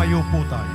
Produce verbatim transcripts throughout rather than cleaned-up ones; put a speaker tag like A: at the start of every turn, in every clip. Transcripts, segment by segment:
A: Tumayo po tayo.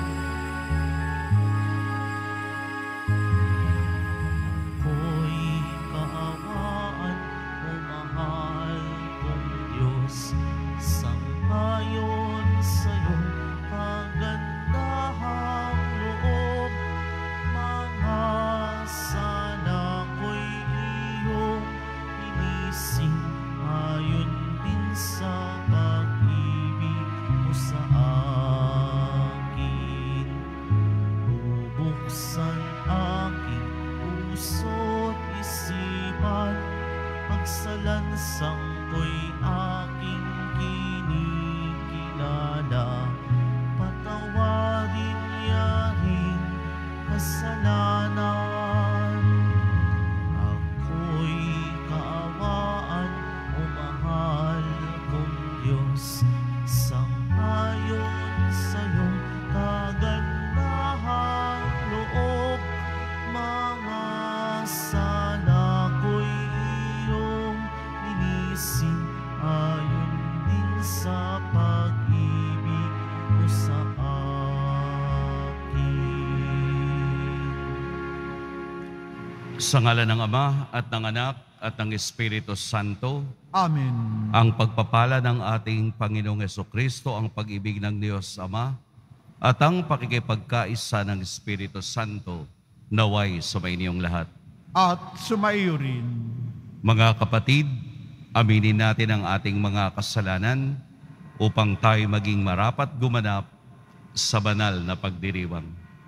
B: Sa ngalan ng Ama at ng Anak at ng Espiritu Santo.
A: Amen.
B: Ang pagpapala ng ating Panginoong Hesukristo, ang pag-ibig ng Diyos Ama, at ang pakikipagkaisa ng Espiritu Santo, naway sumainiyong lahat.
A: At sumaiyo rin.
B: Mga kapatid, aminin natin ang ating mga kasalanan upang tayo maging marapat gumanap sa banal na pagdiriwang.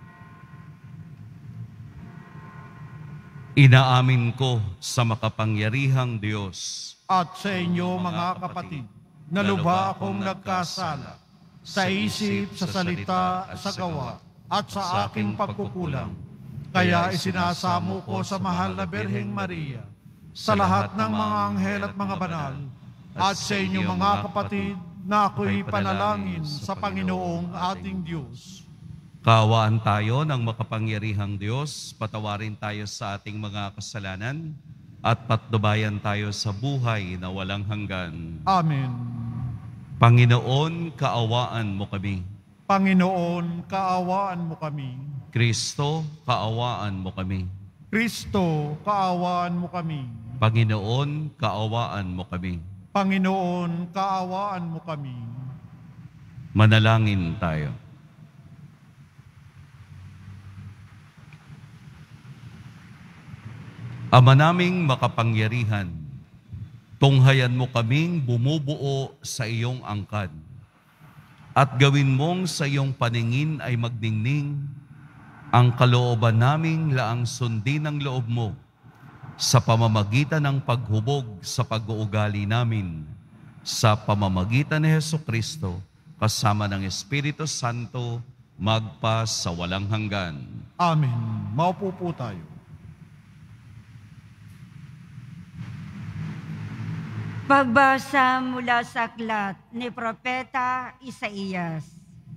B: Inaamin ko sa makapangyarihang Diyos
A: at sa inyo mga kapatid, na lubha akong nagkasala sa isip, sa salita, sa gawa, at sa aking pagkukulang. Kaya isinasamo ko sa mahal na Birheng Maria, sa lahat ng mga anghel at mga banal, at sa inyo mga kapatid, na ako'y panalangin sa Panginoong ating Diyos.
B: Kaawaan tayo ng makapangyarihang Diyos, patawarin tayo sa ating mga kasalanan, at patnubayan tayo sa buhay na walang hanggan.
A: Amen.
B: Panginoon, kaawaan mo kami.
A: Panginoon, kaawaan mo kami.
B: Kristo, kaawaan mo kami.
A: Kristo, kaawaan mo kami.
B: Panginoon, kaawaan mo kami.
A: Panginoon, kaawaan mo kami.
B: Manalangin tayo. Ama naming makapangyarihan, tunghayan mo kaming bumubuo sa iyong angkan, at gawin mong sa iyong paningin ay magdingning ang kalooban naming laang sundin ng loob mo sa pamamagitan ng paghubog sa pag-uugali namin, sa pamamagitan ni Hesukristo kasama ng Espiritu Santo magpa sa walang hanggan.
A: Amen. Maupo po tayo.
C: Pagbasa mula sa aklat ni Propeta Isaías.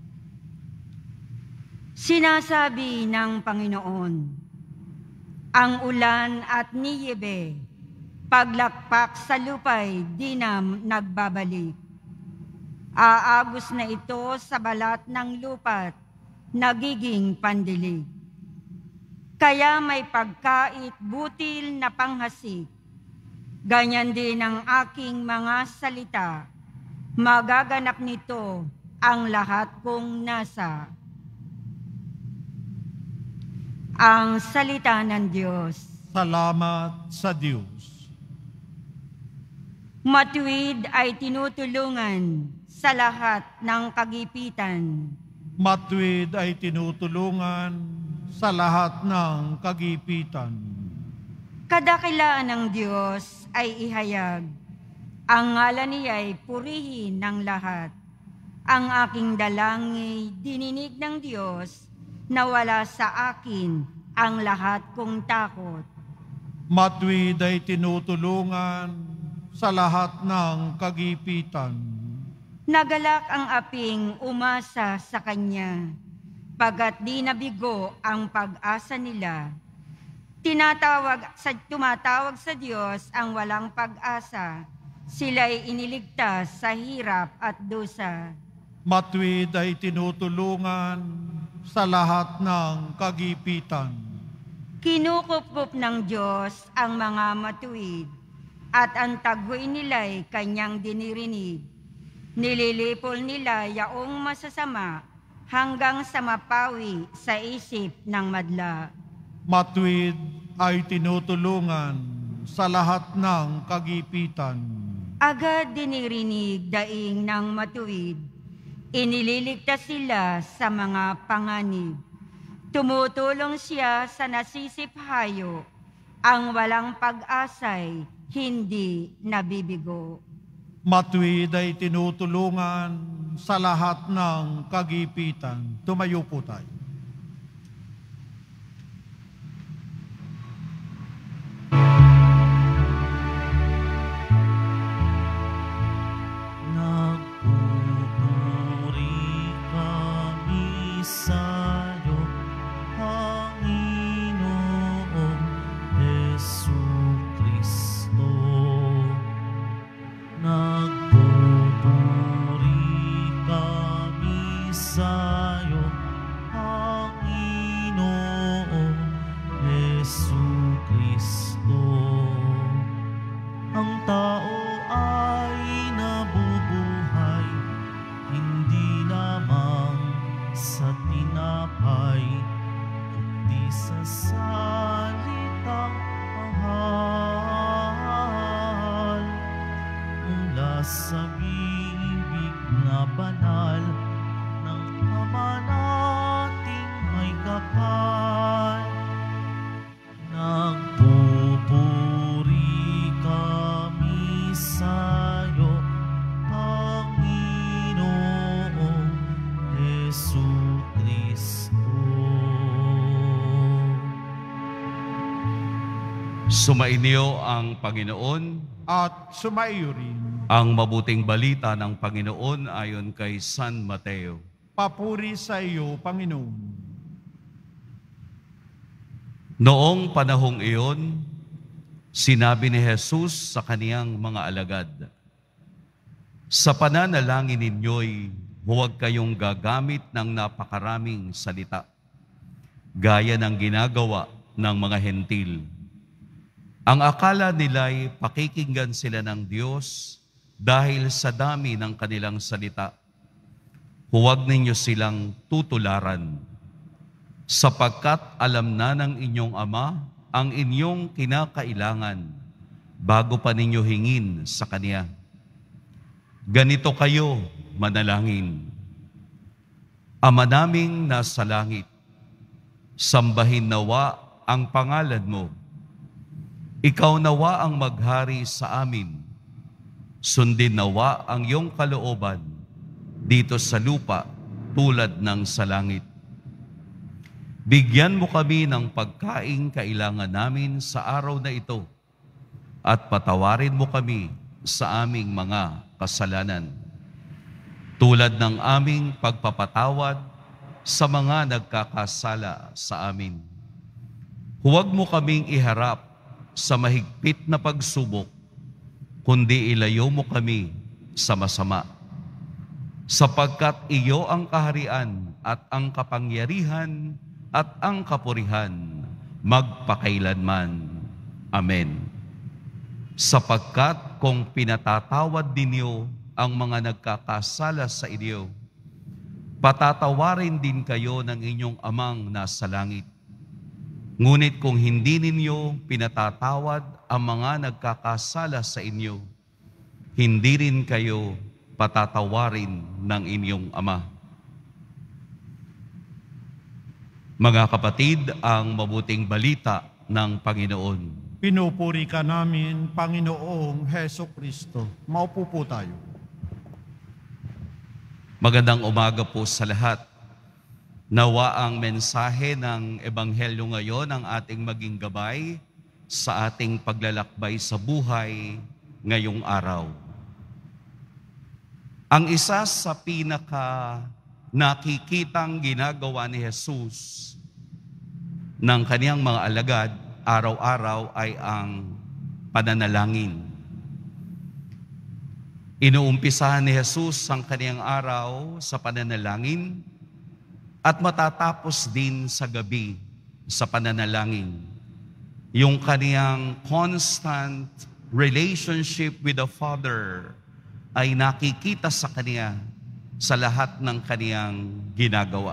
C: Sinasabi ng Panginoon, ang ulan at niyebe, paglakpak sa lupay, di na nagbabalik. Aagos na ito sa balat ng lupa't nagiging pandilig. Kaya may pagkait butil na panghasik. Ganyan din ang aking mga salita, magaganap nito ang lahat kong nasa. Ang salita ng Diyos.
A: Salamat sa Diyos.
C: Matuwid ay tinutulungan sa lahat ng kagipitan.
A: Matuwid ay tinutulungan sa lahat ng kagipitan.
C: Kadakilaan ng Diyos ay ihayag. Ang ngalan niya'y purihin ng lahat. Ang aking dalangin, dininig ng Diyos, na wala sa akin ang lahat kong takot.
A: Matuwid ay tinutulungan sa lahat ng kagipitan.
C: Nagalak ang aping umasa sa Kanya, pagkat di nabigo ang pag-asa nila. Tinatawag sa, tumatawag sa Diyos ang walang pag-asa. Sila'y iniligtas sa hirap at dusa.
A: Matuwid ay tinutulungan sa lahat ng kagipitan.
C: Kinukupkup ng Diyos ang mga matuwid at ang taghoy nila'y kanyang dinirinig. Nililipol nila yaong masasama hanggang sa mapawi sa isip ng madla.
A: Matuwid ay tinutulungan sa lahat ng kagipitan.
C: Agad dinirinig daing ng matuwid, inililigtas sila sa mga panganib. Tumutulong siya sa nasisiphayo, ang walang pag-asay, hindi nabibigo.
A: Matuwid ay tinutulungan sa lahat ng kagipitan. Tumayo po tayo.
D: Nagpupuri kami sa'yo, Panginoong Jesucristo. Nagpupuri kami sa'yo, Panginoong Jesucristo. Ang tao ay nabubuhay, hindi lamang sa tinapay, kundi sa salitang mahal mula sa bibig na banal ng Ama nating may kapal. Nagpupuri kami sa'yo, Panginoong Jesucristo.
B: Sumainyo ang Panginoon.
A: At sumaiyo rin.
B: Ang mabuting balita ng Panginoon ayon kay San Mateo.
A: Papuri sa iyo, Panginoon.
B: Noong panahong iyon, sinabi ni Jesus sa kaniyang mga alagad, "Sa pananalangin ninyo'y huwag kayong gagamit ng napakaraming salita, gaya ng ginagawa ng mga hentil. Ang akala nila'y pakikinggan sila ng Diyos dahil sa dami ng kanilang salita. Huwag ninyo silang tutularan, sapagkat alam na ng inyong Ama ang inyong kinakailangan bago pa ninyo hingin sa Kanya. Ganito kayo manalangin: Ama naming nasa langit, sambahin nawa ang pangalan mo. Ikaw nawa ang maghari sa amin. Sundin nawa ang iyong kalooban dito sa lupa tulad ng sa langit. Bigyan mo kami ng pagkaing kailangan namin sa araw na ito at patawarin mo kami sa aming mga kasalanan, tulad ng aming pagpapatawad sa mga nagkakasala sa amin. Huwag mo kaming iharap sa mahigpit na pagsubok, kundi ilayo mo kami sa masama. Sapagkat iyo ang kaharian at ang kapangyarihan at ang kapurihan magpakailanman. Amen. Sapagkat kung pinatatawad ninyo ang mga nagkakasala sa inyo, patatawarin din kayo ng inyong Amang nasa langit. Ngunit kung hindi ninyo pinatatawad ang mga nagkakasala sa inyo, hindi rin kayo patatawarin ng inyong Ama. Mga kapatid, ang mabuting balita ng Panginoon.
A: Pinupuri ka namin, Panginoong Heso Kristo. Maupo po tayo.
B: Magandang umaga po sa lahat. Nawa ang mensahe ng Ebanghelyo ngayon ang ating maging gabay sa ating paglalakbay sa buhay ngayong araw. Ang isa sa pinaka nakikitang ginagawa ni Jesus ng kaniyang mga alagad araw-araw ay ang pananalangin. Inuumpisahan ni Jesus ang kaniyang araw sa pananalangin at matatapos din sa gabi sa pananalangin. Yung kaniyang constant relationship with the Father ay nakikita sa kaniya sa lahat ng kaniyang ginagawa.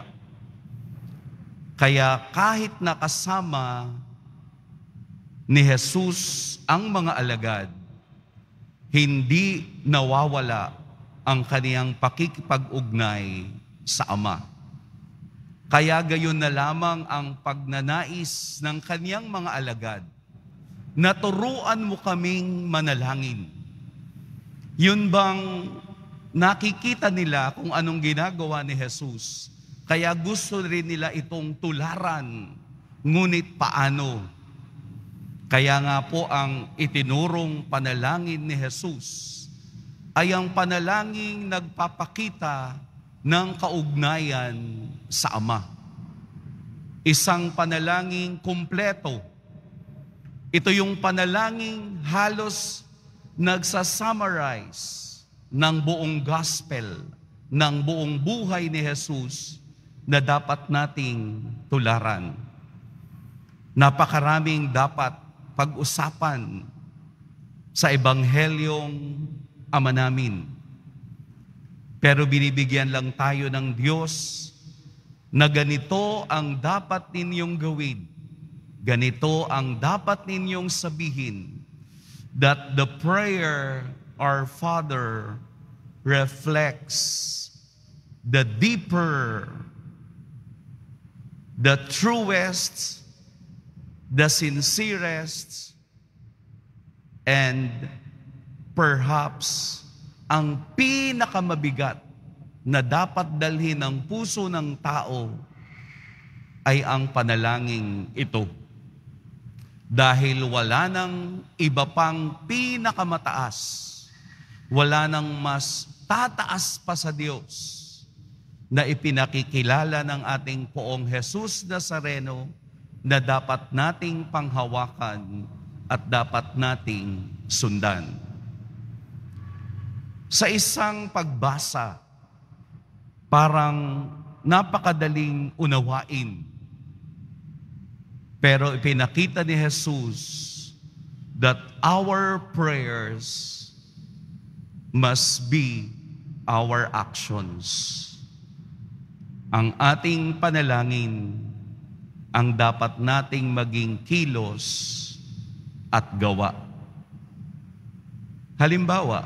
B: Kaya kahit nakasama ni Jesus ang mga alagad, hindi nawawala ang kaniyang pakikipag-ugnay sa Ama. Kaya gayon na lamang ang pagnanais ng kaniyang mga alagad na turuan mo kaming manalangin. Yun bang nakikita nila kung anong ginagawa ni Jesus, kaya gusto rin nila itong tularan, ngunit paano? Kaya nga po ang itinurong panalangin ni Jesus ay ang panalangin nagpapakita ng kaugnayan sa Ama. Isang panalangin kumpleto. Ito yung panalangin halos nagsa-summarize ng buong gospel, ng buong buhay ni Jesus na dapat nating tularan. Napakaraming dapat pag-usapan sa Ebanghelyong Ama namin. Pero binibigyan lang tayo ng Diyos na ganito ang dapat ninyong gawin. Ganito ang dapat ninyong sabihin, that the prayer, Our Father, reflects the deeper, the truest, the sincerest, and perhaps ang pinakamabigat na dapat dalhin ng puso ng tao ay ang panalangin ito. Dahil wala nang iba pang pinakamataas, wala nang mas tataas pa sa Diyos na ipinakikilala ng ating Poong Jesus Nazareno na dapat nating panghawakan at dapat nating sundan. Sa isang pagbasa, parang napakadaling unawain. Pero ipinakita ni Jesus that our prayers must be our actions. Ang ating panalangin ang dapat nating maging kilos at gawa. Halimbawa,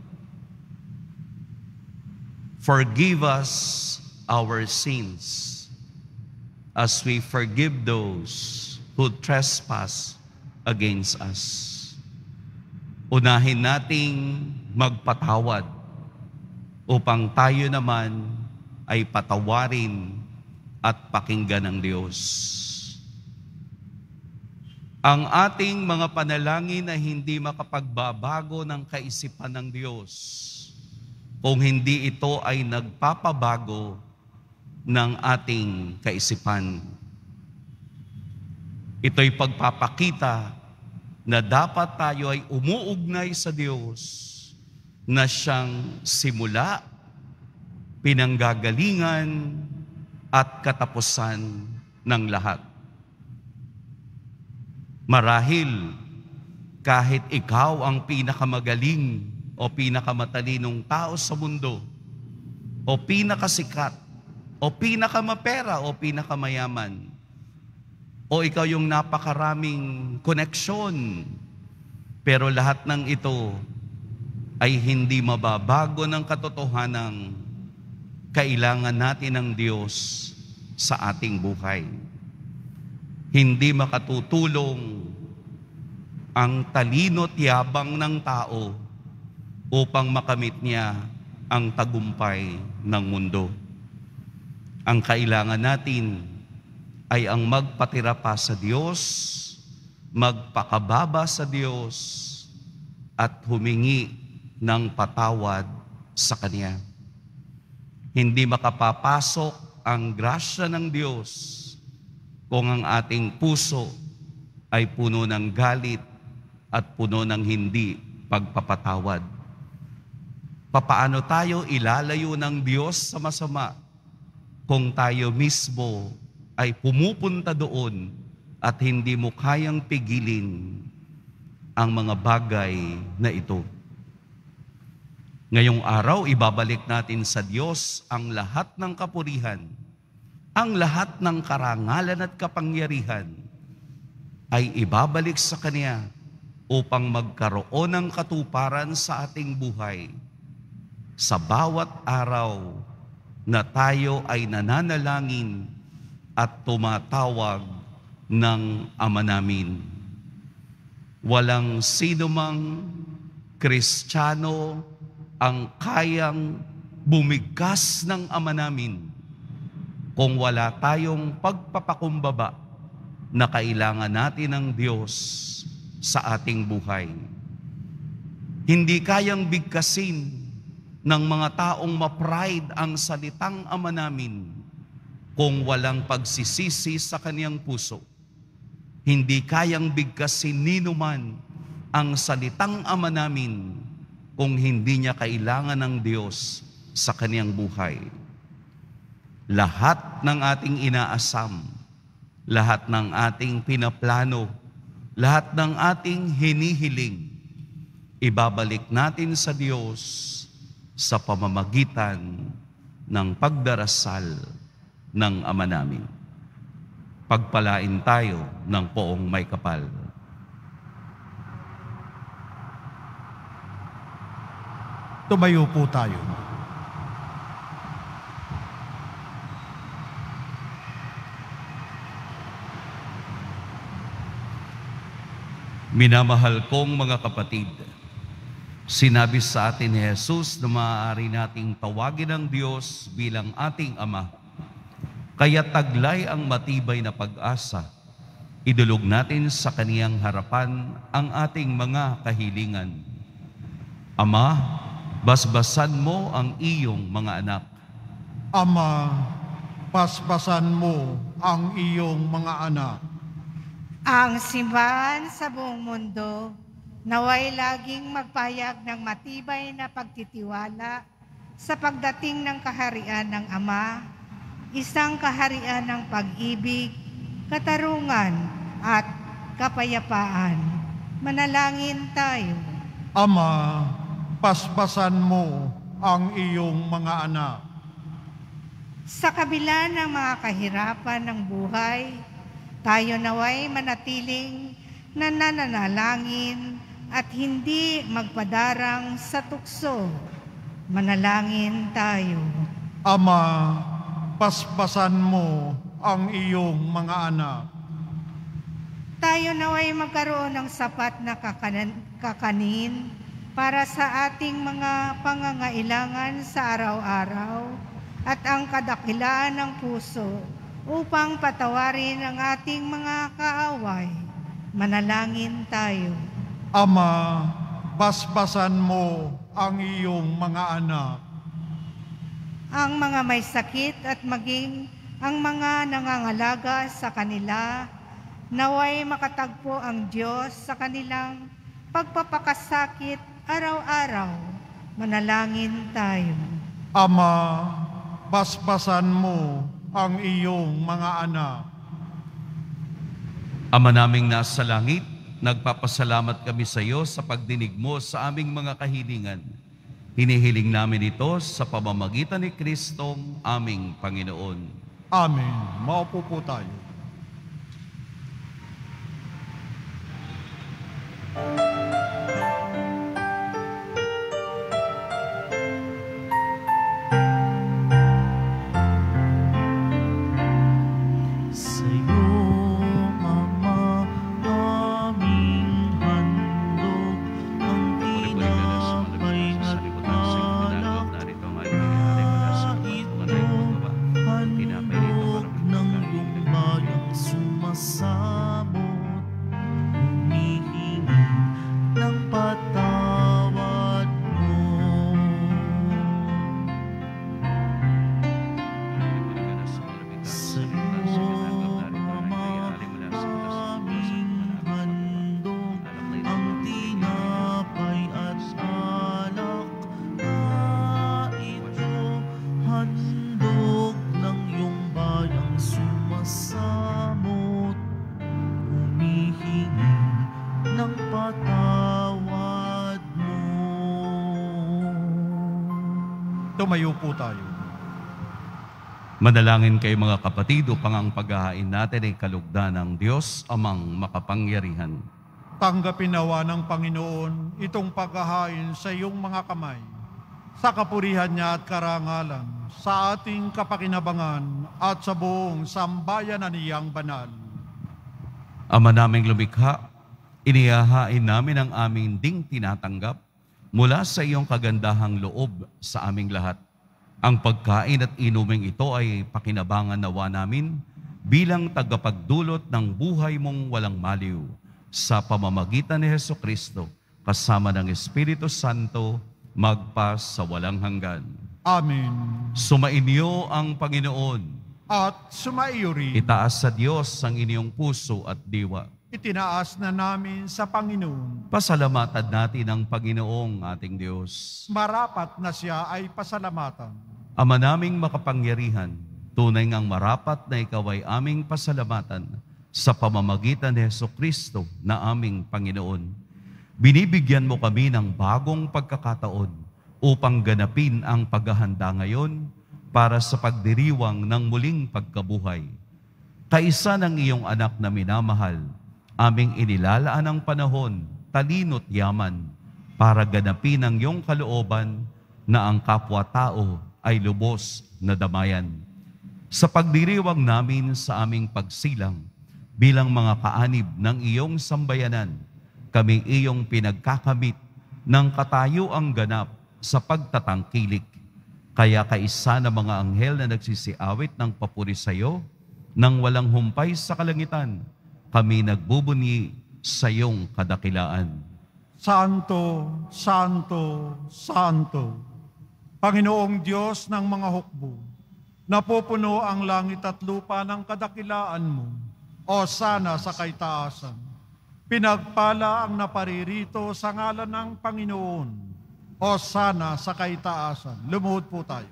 B: forgive us our sins as we forgive those who trespass against us. Unahin nating magpatawad upang tayo naman ay patawarin at pakinggan ng Diyos. Ang ating mga panalangin ay hindi makapagbabago ng kaisipan ng Diyos kung hindi ito ay nagpapabago ng ating kaisipan. Ito'y pagpapakita na dapat tayo ay umuugnay sa Diyos na siyang simula, pinanggagalingan, at katapusan ng lahat. Marahil, kahit ikaw ang pinakamagaling o pinakamatalinong tao sa mundo, o pinakasikat, o pinakamapera, o pinakamayaman, o ikaw yung napakaraming koneksyon, pero lahat ng ito ay hindi mababago ng katotohanang kailangan natin ng Diyos sa ating buhay. Hindi makatutulong ang talino't yabang ng tao upang makamit niya ang tagumpay ng mundo. Ang kailangan natin ay ang magpatira pa sa Diyos, magpakababa sa Diyos, at humingi ng patawad sa Kanya. Hindi makapapasok ang grasya ng Diyos kung ang ating puso ay puno ng galit at puno ng hindi pagpapatawad. Papaano tayo ilalayo ng Diyos sa masama kung tayo mismo ay pumupunta doon at hindi mo kayang pigilin ang mga bagay na ito? Ngayong araw, ibabalik natin sa Diyos ang lahat ng kapurihan, ang lahat ng karangalan at kapangyarihan ay ibabalik sa Kanya upang magkaroon ng katuparan sa ating buhay. Sa bawat araw na tayo ay nananalangin at tumatawag ng Ama namin. Walang sino mang Kristiyano ang kayang bumigkas ng Ama namin kung wala tayong pagpapakumbaba na kailangan natin ng Diyos sa ating buhay. Hindi kayang bigkasin ng mga taong ma-pride ang salitang Ama namin kung walang pagsisisi sa kaniyang puso. Hindi kayang bigkasin nino man ang salitang Ama namin kung hindi niya kailangan ng Diyos sa kaniyang buhay. Lahat ng ating inaasam, lahat ng ating pinaplano, lahat ng ating hinihiling, ibabalik natin sa Diyos sa pamamagitan ng pagdarasal ng Ama namin. Pagpalain tayo ng poong may kapal.
A: Tumayo po tayo.
B: Minamahal kong mga kapatid, sinabi sa atin ni Jesus na maaari nating tawagin ang Diyos bilang ating Ama. Kaya taglay ang matibay na pag-asa. Idulog natin sa Kaniyang harapan ang ating mga kahilingan. Ama, basbasan mo ang iyong mga anak.
A: Ama, basbasan mo ang iyong mga anak.
E: Ang simbahan sa buong mundo naway laging magpahayag ng matibay na pagtitiwala sa pagdating ng kaharian ng Ama, isang kaharian ng pag-ibig, katarungan at kapayapaan. Manalangin tayo.
A: Ama, basbasan mo ang iyong mga anak.
E: Sa kabila ng mga kahirapan ng buhay, tayo naway manatiling nananalangin at hindi magpadarang sa tukso. Manalangin tayo.
A: Ama, basbasan mo ang iyong mga anak.
E: Tayo naway magkaroon ng sapat na kakanan, kakanin para sa ating mga pangangailangan sa araw-araw at ang kadakilaan ng puso upang patawarin ang ating mga kaaway. Manalangin tayo.
A: Ama, basbasan mo ang iyong mga anak.
E: Ang mga may sakit at maging ang mga nangangalaga sa kanila, naway makatagpo ang Diyos sa kanilang pagpapakasakit araw-araw. Manalangin tayo.
A: Ama, basbasan mo ang iyong mga anak.
B: Ama naming nasa langit, nagpapasalamat kami sa iyo sa pagdinig mo sa aming mga kahilingan. Hinihiling namin ito sa pamamagitan ni Kristong aming Panginoon.
A: Amen. Maupo po tayo.
D: Ng iyong bayan. handog ng iyong bayang sumasamot, humihingi ng patawad mo.
A: Tumayo po tayo.
B: Manalangin kayo mga kapatid upang ang paghahain natin ay kalugdan ng Diyos amang makapangyarihan.
A: Tanggapin nawa ng Panginoon itong paghahain sa iyong mga kamay, sa kapurihan niya at karangalan, sa ating kapakinabangan at sa buong sambayanan niyang banal.
B: Ama naming lumikha, inihahain namin ang aming ding tinatanggap mula sa iyong kagandahang loob sa aming lahat. Ang pagkain at inuming ito ay pakinabangan nawa namin bilang tagapagdulot ng buhay mong walang maliw sa pamamagitan ni Hesukristo kasama ng Espiritu Santo magpas sa walang hanggan.
A: Amen.
B: Sumainyo ang Panginoon.
A: At sumaiyo rin.
B: Itaas sa Diyos ang inyong puso at diwa.
A: Itinaas na namin sa Panginoon.
B: Pasalamatan natin ang Panginoong ating Diyos.
A: Marapat na siya ay pasalamatan.
B: Ama naming makapangyarihan, tunay ngang marapat na ikaw ay aming pasalamatan sa pamamagitan ni Hesukristo na aming Panginoon. Binibigyan mo kami ng bagong pagkakataon upang ganapin ang paghahanda ngayon para sa pagdiriwang ng muling pagkabuhay. Kaisa ng iyong anak na minamahal, aming inilalaan ang panahon, talino't yaman, para ganapin ang iyong kalooban na ang kapwa-tao ay lubos na damayan. Sa pagdiriwang namin sa aming pagsilang bilang mga kaanib ng iyong sambayanan, kami iyong pinagkakamit ng katayuang ganap sa pagtatangkilik. Kaya kaisa na mga anghel na nagsisiawit ng papuri sa iyo, nang walang humpay sa kalangitan, kami nagbubunyi sa iyong kadakilaan.
A: Santo, Santo, Santo, Panginoong Diyos ng mga hukbo, napupuno ang langit at lupa ng kadakilaan mo, o sana sa kaitaasan. Pinagpala ang naparirito sa ngalan ng Panginoon, o sana sa kaitaasan. Lumuhod po tayo.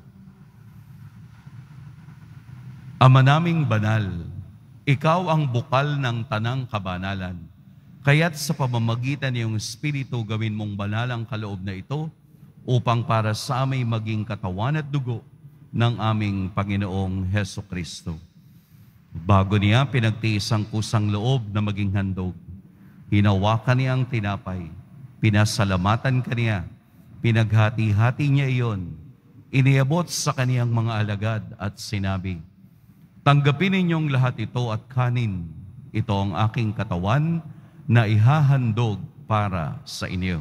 B: Ama naming banal, ikaw ang bukal ng tanang kabanalan. Kaya't sa pamamagitan ng iyong Espiritu gawin mong banal ang kaloob na ito, upang para sa aming maging katawan at dugo ng aming Panginoong Hesukristo. Bago niya pinagtiis ang kusang loob na maging handog, hinawakan niya ang tinapay, pinasalamatan kaniya, pinaghati-hati niya iyon, iniabot sa kaniyang mga alagad at sinabi, "Tanggapin ninyong lahat ito at kanin, ito ang aking katawan na ihahandog para sa inyo."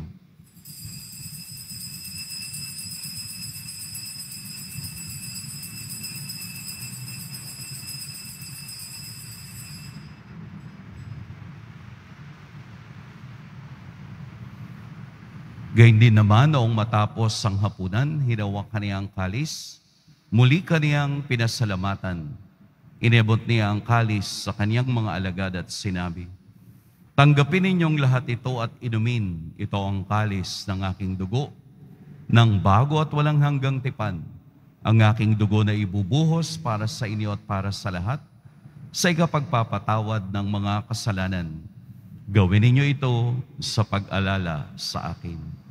B: Gayun din naman noong matapos ang hapunan, hinawak kaniyang kalis, muli kaniyang pinasalamatan. Inabot niya ang kalis sa kaniyang mga alagad at sinabi, "Tanggapin ninyong lahat ito at inumin, ito ang kalis ng aking dugo, ng bago at walang hanggang tipan, ang aking dugo na ibubuhos para sa inyo at para sa lahat, sa ikapagpapatawad ng mga kasalanan. Gawin ninyo ito sa pag-alala sa akin."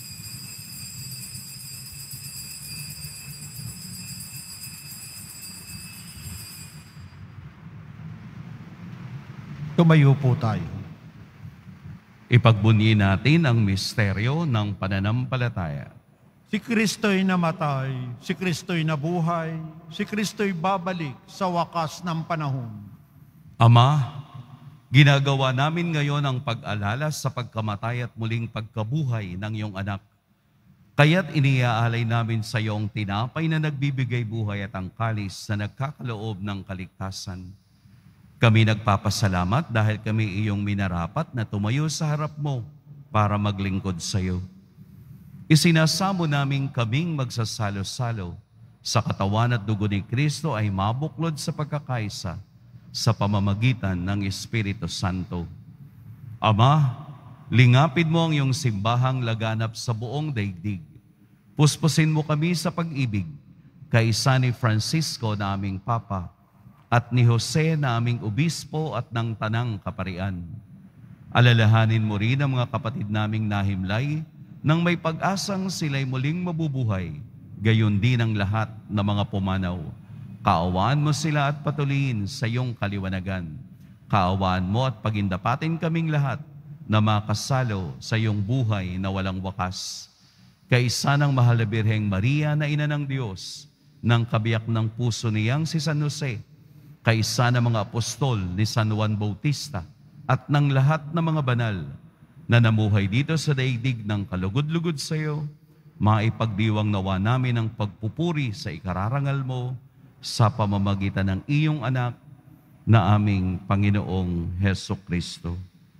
A: Tumayo po tayo.
B: Ipagbunyi natin ang misteryo ng pananampalataya.
A: Si Kristo'y namatay, si Kristo'y nabuhay, si Kristo'y babalik sa wakas ng panahon.
B: Ama, ginagawa namin ngayon ang pag-alala sa pagkamatay at muling pagkabuhay ng iyong anak. Kaya't iniaalay namin sa iyo ang tinapay na nagbibigay buhay at ang kalis na nagkakaloob ng kaligtasan. Kami nagpapasalamat dahil kami iyong minarapat na tumayo sa harap mo para maglingkod sa iyo. Isinasamo namin kaming magsasalo-salo sa katawan at dugo ni Kristo ay mabuklod sa pagkakaisa sa pamamagitan ng Espiritu Santo. Ama, lingapin mo ang iyong simbahang laganap sa buong daigdig. Puspusin mo kami sa pag-ibig kaisa ni Francisco na aming Papa, at ni Jose na aming Obispo at ng Tanang Kaparian. Alalahanin mo rin ang mga kapatid naming nahimlay nang may pag-asang sila'y muling mabubuhay, gayon din ang lahat ng mga pumanaw. Kaawaan mo sila at patuloyin sa iyong kaliwanagan. Kaawaan mo at pagindapatin kaming lahat na makasalo sa iyong buhay na walang wakas. Kaisa ng mahal na Birheng Maria na Ina ng Diyos, ng kabiyak ng puso niyang si San Jose, kaisa ng mga apostol ni San Juan Bautista, at ng lahat ng mga banal na namuhay dito sa daigdig ng kalugod-lugod sa iyo, maipagdiwang nawa namin ang pagpupuri sa ikararangal mo sa pamamagitan ng iyong anak na aming Panginoong Heso Kristo.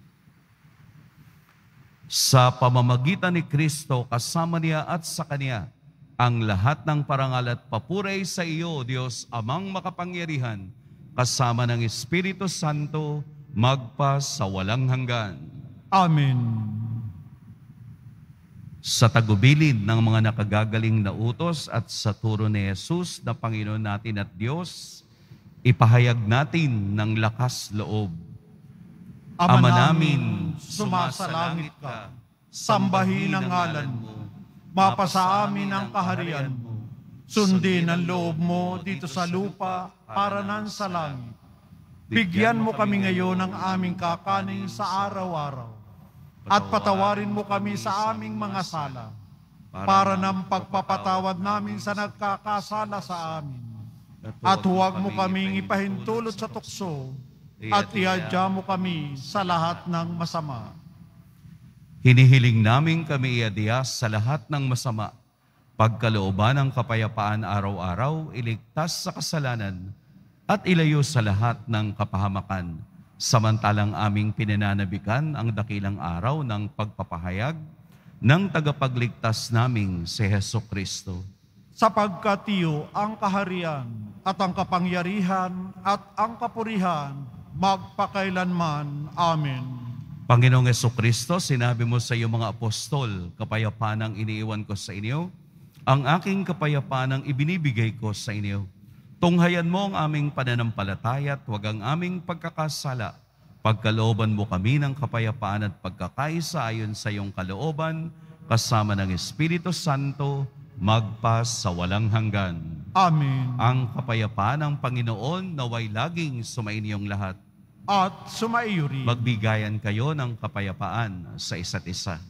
B: Sa pamamagitan ni Kristo, kasama niya at sa Kanya, ang lahat ng parangal at papuri sa iyo, Diyos Amang makapangyarihan, kasama ng Espiritu Santo, magpa sa walang hanggan.
A: Amen.
B: Sa tagubilin ng mga nakagagaling na utos at sa turo ni Jesus na Panginoon natin at Diyos, ipahayag natin ng lakas loob.
A: Ama namin, sumasalangit ka, sambahin ang ngalan mo, mapasa amin ang kaharian mo, sundin ang loob mo dito sa lupa para nan sa langit. Bigyan mo kami ngayon ng aming kakanin sa araw-araw, at patawarin mo kami sa aming mga sala, para ng pagpapatawad namin sa nagkakasala sa amin. At huwag mo kaming ipahintulot sa tukso, at iadya mo kami sa lahat ng masama.
B: Hinihiling namin kami iadya sa lahat ng masama, pagkalooban ng kapayapaan araw-araw, iligtas sa kasalanan, at ilayo sa lahat ng kapahamakan, samantalang aming pinananabikan ang dakilang araw ng pagpapahayag ng tagapagligtas naming si Heso Kristo.
A: Sapagkat iyo ang kaharian at ang kapangyarihan at ang kapurihan magpakailanman. Amen.
B: Panginoong Heso Kristo, sinabi mo sa iyong mga apostol, kapayapaan ang iniiwan ko sa inyo, ang aking kapayapaan ang ibinibigay ko sa inyo. Tunghayan mo ang aming pananampalataya at huwag ang aming pagkakasala. Pagkalooban mo kami ng kapayapaan at pagkakaisa ayon sa iyong kalooban, kasama ng Espiritu Santo, magpas sa walang hanggan.
A: Amen.
B: Ang kapayapaan ng Panginoon naway laging sumainyong lahat.
A: At sumaiyo rin.
B: Magbigayan kayo ng kapayapaan sa isa't isa.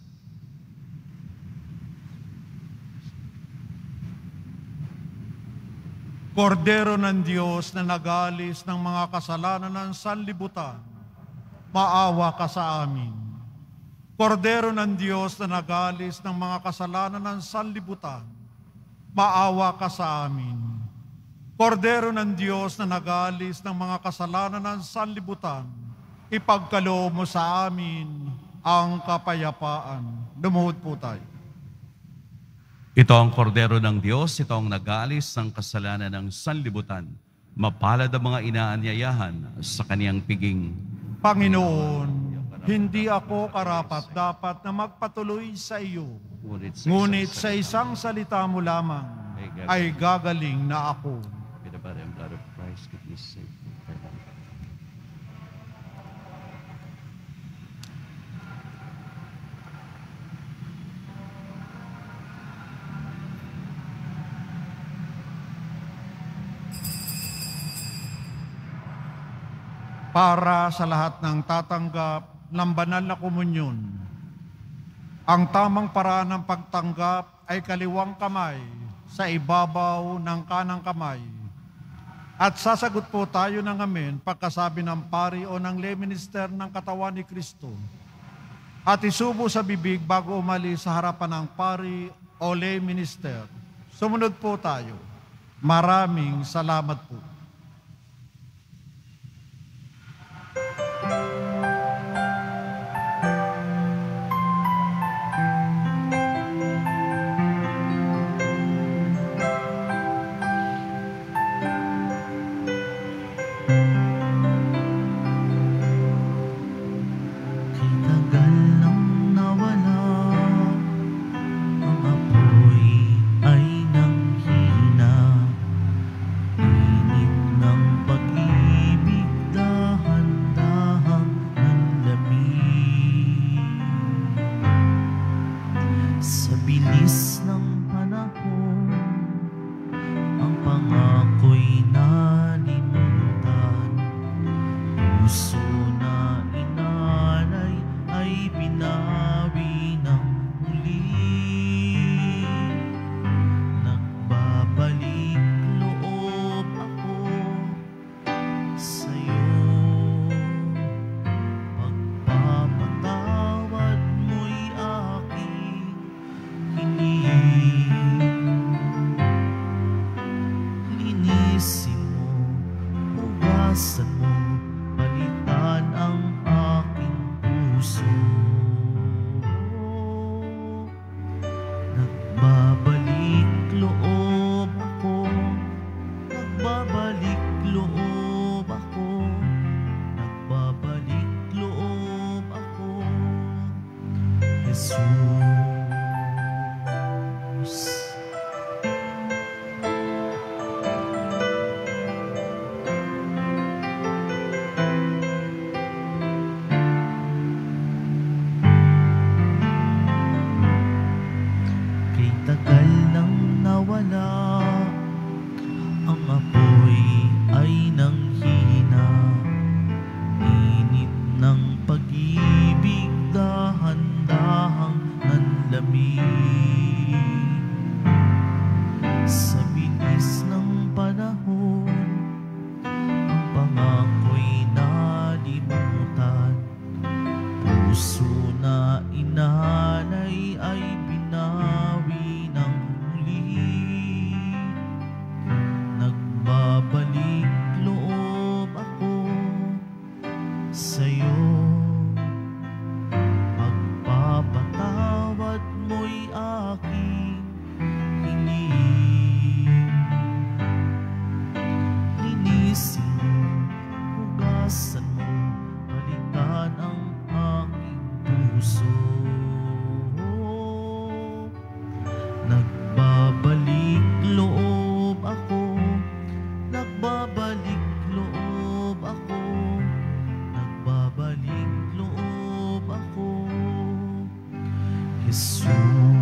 A: Kordero ng Diyos na nagalis ng mga kasalanan ng sanlibutan, maawa ka sa amin. Kordero ng Diyos na nagalis ng mga kasalanan ng sanlibutan, maawa ka sa amin. Kordero ng Diyos na nagalis ng mga kasalanan ng sanlibutan, ipagkaloob mo sa amin ang kapayapaan. Lumuhod po tayo.
B: Ito ang kordero ng Diyos, ito ang nag-aalis ng kasalanan ng sanlibutan. Mapalad ang mga inaanyayahan sa kaniyang piging.
A: Panginoon, hindi ako karapat-dapat na magpatuloy sa iyo. Ngunit sa isang salita mo lamang ay gagaling na ako. Para sa lahat ng tatanggap ng banal na komunyon, ang tamang paraan ng pagtanggap ay kaliwang kamay sa ibabaw ng kanang kamay. At sasagot po tayo ng amen pagkasabi ng pari o ng lay minister ng katawan ni Kristo. At isubo sa bibig bago umalis sa harapan ng pari o lay minister. Sumunod po tayo. Maraming salamat po.
D: Ang apoy ay nanghina. pangako'y nalimutan. Puso na inalay ay binawi ng muli. Nagbabalik loob ako sa'yo. Pagpapatawad mo'y aking hiling. Linisin mo, hugasan mo, palitan ang aking puso. Nagbabalik loob ako, nagbabalik loob ako, nagbabalik loob ako, Jesus. Kay tagal nang nawala, ang apoy ay nanghina. Init ng pag-ibig, dahan-dahang nanlamig. Sa bilis ng panahon, ang pangako'y nalimutan. Puso na inalay ay binawi ng muli. Nagbabalik loob ako sa'yo. Pagpapatawad mo'y aking hiling. Linisin mo, hugasan mo, balikan ang aking puso. Nagbabalik loob ako, nagbabalik loob ako, nagbabalik loob ako, Jesus.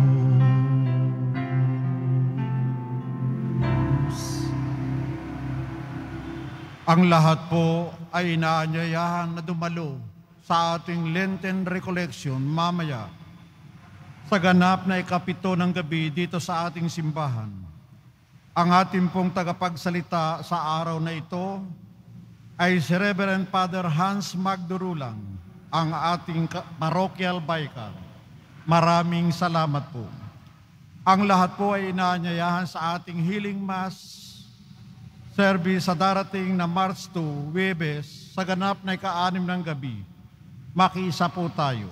A: Ang lahat po ay inaanyayahan na dumalo sa ating Lenten Recollection mamaya sa ganap na ikapito ng gabi dito sa ating simbahan. Ang ating pong tagapagsalita sa araw na ito ay si Reverend Father Hans Magdurulang, ang ating parochial vicar. Maraming salamat po. Ang lahat po ay inaanyayahan sa ating healing mass service sa darating na March two, Huwebes, sa ganap na ika-anim ng gabi. Makiisa po tayo.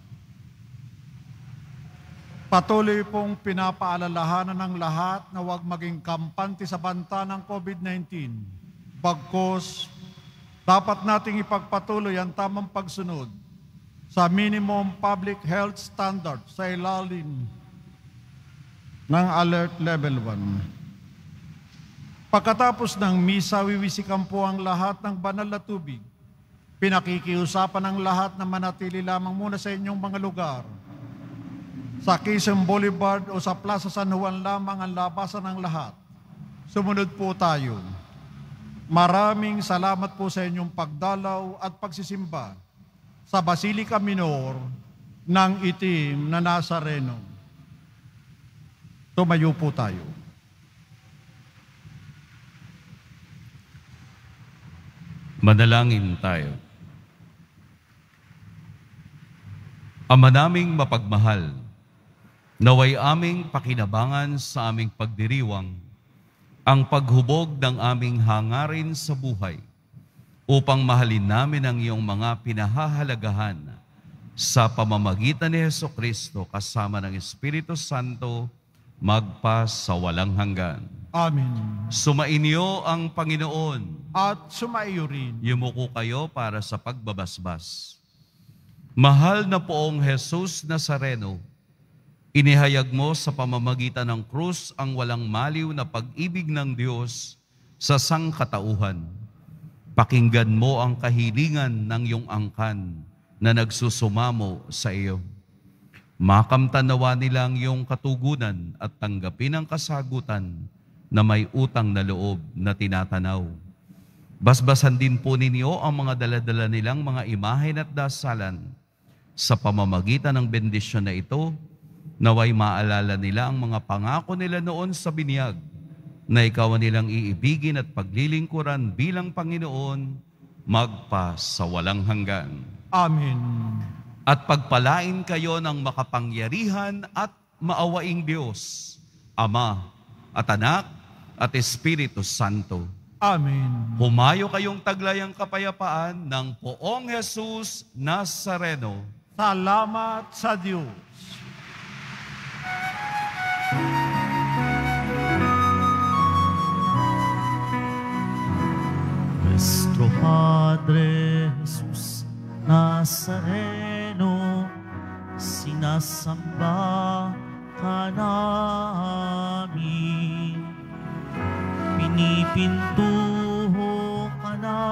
A: Patuloy pong pinapaalalahanan ng lahat na huwag maging kampante sa banta ng COVID nineteen. Bagkus, dapat nating ipagpatuloy ang tamang pagsunod sa minimum public health standard sa ilalim ng Alert Level one. Pagkatapos ng misa, wiwisikan po ang lahat ng banal na tubig. Pinakikiusapan ng lahat na manatili lamang muna sa inyong mga lugar. Sa Quezon Boulevard o sa Plaza San Juan lamang ang labasan ng lahat. Sumunod po tayo. Maraming salamat po sa inyong pagdalaw at pagsisimba sa Basilica Minor ng Itim na Nazareno. Tumayo po tayo.
B: Manalangin tayo. Ama naming mapagmahal, naway aming pakinabangan sa aming pagdiriwang ang paghubog ng aming hangarin sa buhay upang mahalin namin ang iyong mga pinahahalagahan sa pamamagitan ni Jesucristo kasama ng Espiritu Santo magpa sa walang hanggan.
A: Amen.
B: Sumainyo ang Panginoon.
A: At sumaiyo rin.
B: Yumuko kayo para sa pagbabasbas. Mahal na poong Jesus Nazareno, inihayag mo sa pamamagitan ng krus ang walang maliw na pag-ibig ng Diyos sa sangkatauhan. Pakinggan mo ang kahilingan ng iyong angkan na nagsusumamo sa iyo. Makamtanawa nila ang iyong katugunan at tanggapin ang kasagutan na may utang na loob na tinatanaw. Basbasan din po ninyo ang mga daladala nilang mga imahen at dasalan. Sa pamamagitan ng bendisyon na ito, naway maalala nila ang mga pangako nila noon sa binyag, na ikaw ang nilang iibigin at paglilingkuran bilang Panginoon, magpa sa walang hanggan.
A: Amen.
B: At pagpalain kayo ng makapangyarihan at maawaing Diyos, Ama at Anak at Espiritu Santo.
A: Amen.
B: Humayo kayong taglayang kapayapaan ng Poong Jesus Nazareno.
A: Salamat sa Diyos.
D: Nuestro Padre Jesus Nazareno, sinasamba ka namin. Pinipintuho ka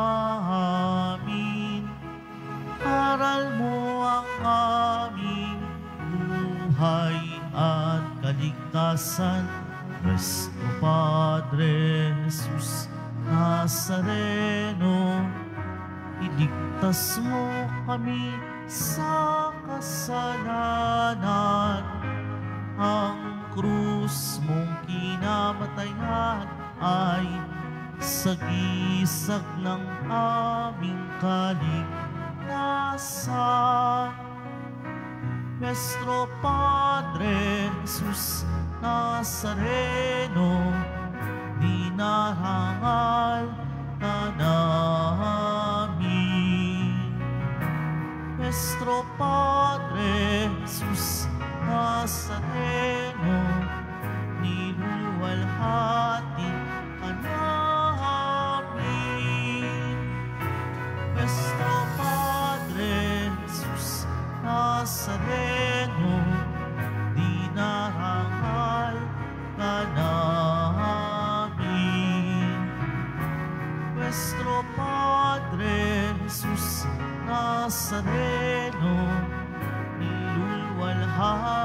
D: namin, aral mo ang aming buhay at kaligtasan. Nuestro Padre Jesus Nazareno, iligtas mo kami sa kasalanan. Ang krus mong kinamatayan ay sagisag ng aming kaligtasan. Nuestro Padre Jesus Nazareno, dinarangal ka namin. Nuestro Padre Jesus Nazareno, niluluwalhati ka namin. Nuestro Padre Jesus Nazareno, dinarangal ka namin. Nuestro Padre Jesus Nazareno, niluluwalhati